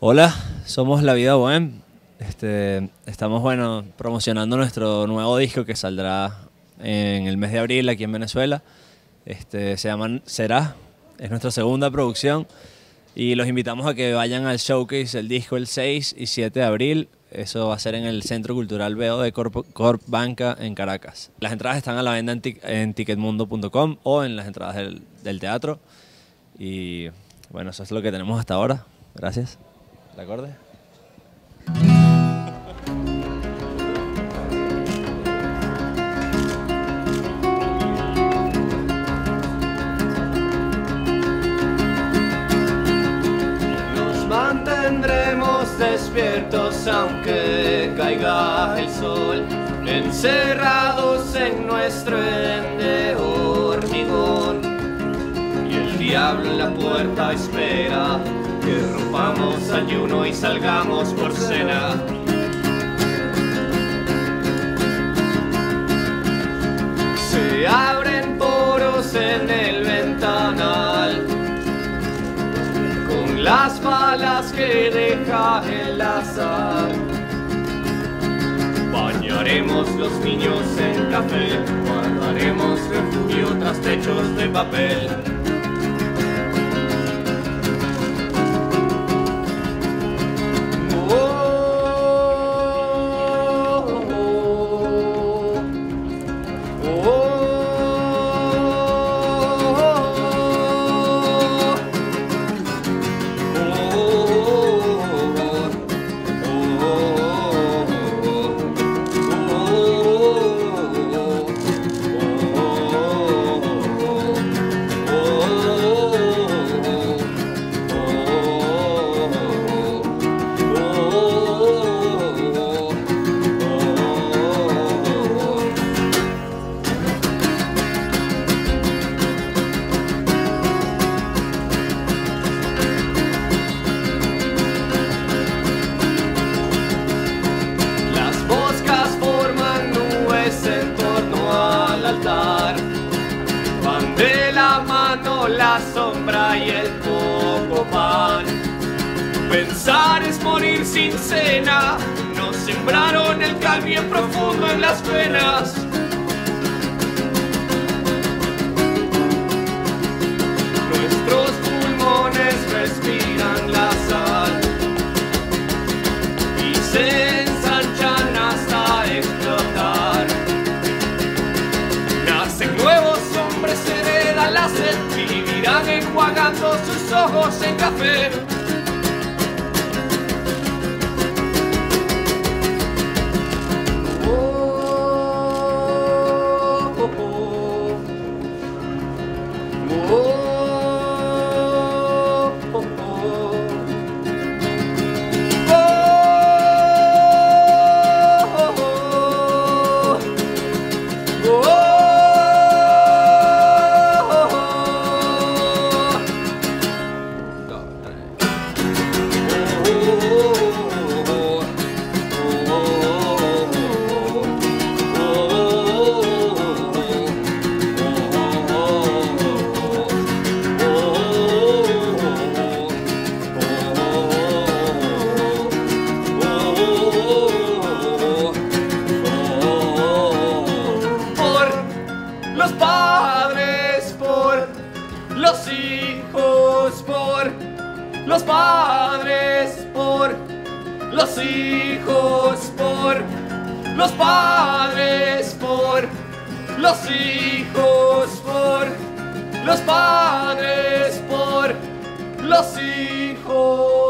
Hola, somos La Vida Bohem. Estamos promocionando nuestro nuevo disco que saldrá en el mes de abril aquí en Venezuela. Se llama Será, es nuestra segunda producción y los invitamos a que vayan al showcase del disco el 6 y 7 de abril. Eso va a ser en el Centro Cultural Veo de Corp Banca en Caracas. Las entradas están a la venta en ticketmundo.com o en las entradas del teatro. Y bueno, eso es lo que tenemos hasta ahora. Gracias. ¿El acorde? Nos mantendremos despiertos aunque caiga el sol, encerrados en nuestro edén de hormigón. Y el diablo en la puerta espera que rompamos ayuno y salgamos por cena. Se abren poros en el ventanal con las balas que deja el azar. Bañaremos los niños en café, guardaremos refugio tras techos de papel. Van de la mano la sombra y el poco pan. Pensar es morir sin cena. Nos sembraron el cal bien profundo en las venas. Nuestros pulmones respiran la sal y se ensanchan hasta explotar. Nacen nuevos hombres, heredan la sed, vivirán enjuagando sus ojos en café. Los padres, por los hijos, por los padres, por los hijos, por los padres, por los hijos, por los padres, por los hijos.